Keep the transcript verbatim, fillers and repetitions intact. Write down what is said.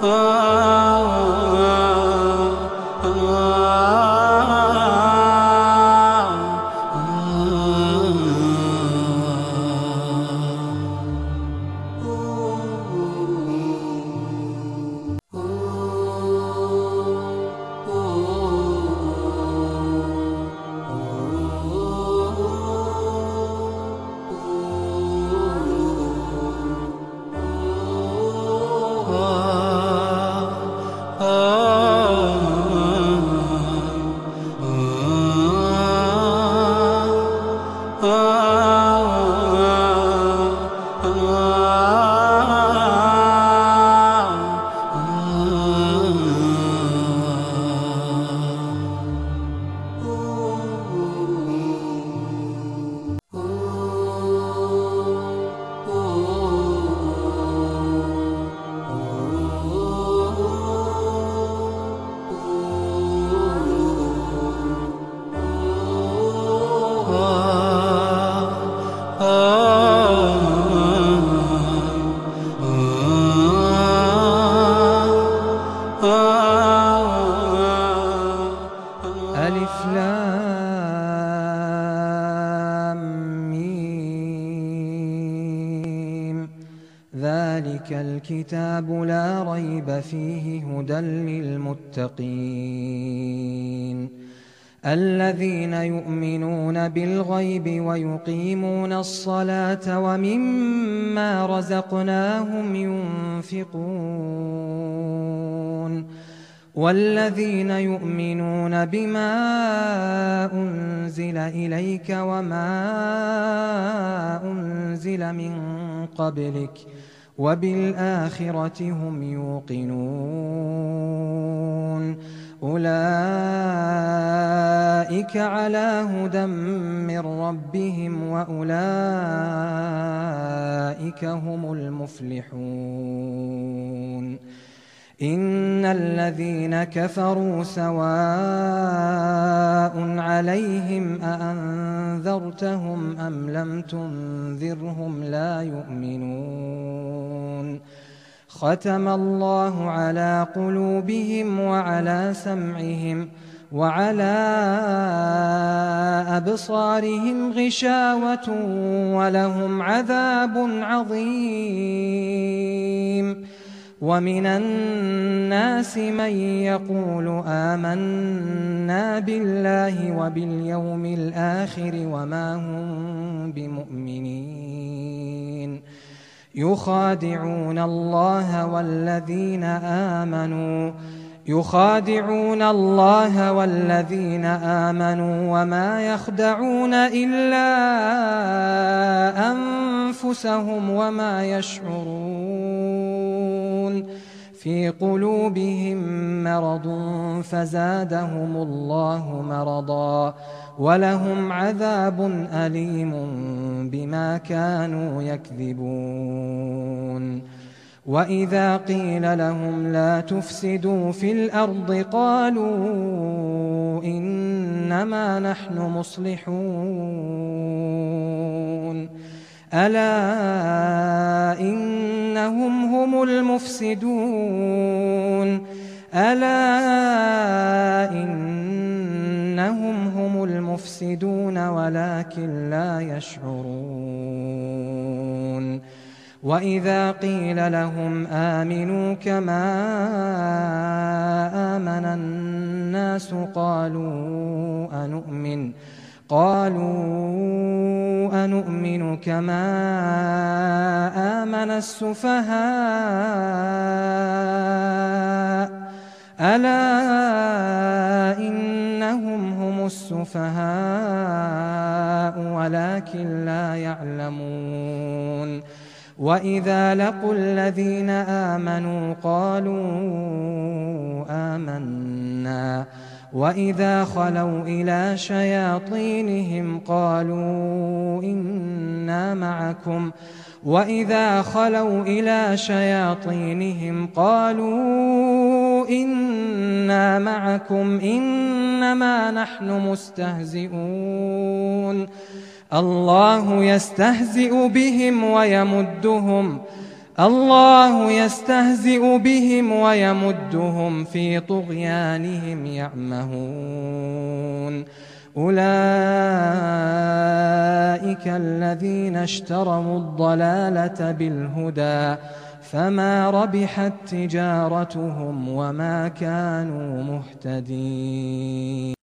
ألف لام ميم ذلك الكتاب لا ريب فيه هدى للمتقين الذين يؤمنون بالغيب ويقيمون الصلاة ومما رزقناهم ينفقون والذين يؤمنون بما أنزل إليك وما أنزل من قبلك وبالآخرة هم يوقنون أولئك على هدى من ربهم وأولئك هم المفلحون إن الذين كفروا سواء عليهم أأنذرتهم أم لم تنذرهم لا يؤمنون ختم الله على قلوبهم وعلى سمعهم وعلى أبصارهم غشاوة ولهم عذاب عظيم ومن الناس من يقول آمنا بالله وباليوم الآخر وما هم بمؤمنين يخادعون الله والذين آمنوا يخادعون الله والذين آمنوا وما يخدعون إلا أنفسهم وما يشعرون في قلوبهم مرض فزادهم الله مرضا ولهم عذاب أليم بما كانوا يكذبون وإذا قيل لهم لا تفسدوا في الأرض قالوا إنما نحن مصلحون ألا إنهم هم المفسدون ألا إنهم هم المفسدون ولكن لا يشعرون وإذا قيل لهم آمنوا كما آمن الناس قالوا أنؤمن قالوا أنؤمن كما آمن السفهاء ألا إنهم هم السفهاء ولكن لا يعلمون وإذا لقوا الذين آمنوا قالوا آمنا وإذا خلوا إلى شياطينهم قالوا إنا معكم وإذا خلوا إلى شياطينهم قالوا إنا معكم إنما نحن مستهزئون الله يستهزئ بهم ويمدهم الله يستهزئ بهم ويمدهم في طغيانهم يعمهون أولئك الذين اشتروا الضلالة بالهدى فما ربحت تجارتهم وما كانوا مهتدين.